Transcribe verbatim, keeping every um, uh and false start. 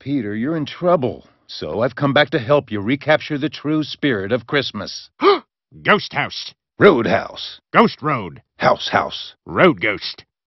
Peter, you're in trouble. So I've come back to help you recapture the true spirit of Christmas. Ghost house. Roadhouse. Ghost road. House house. Road ghost.